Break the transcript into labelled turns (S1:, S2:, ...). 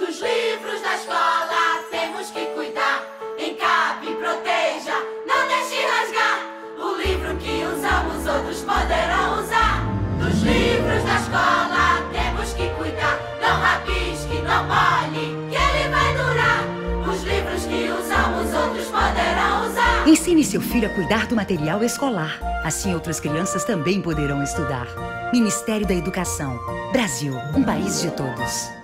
S1: Dos livros da escola temos que cuidar. Encape, proteja, não deixe rasgar. O livro que usamos outros poderão usar. Dos livros da escola temos que cuidar. Não rabisque, não molhe, que ele vai durar. Os livros que usamos outros poderão usar.
S2: Ensine seu filho a cuidar do material escolar. Assim outras crianças também poderão estudar. Ministério da Educação. Brasil, um país de todos.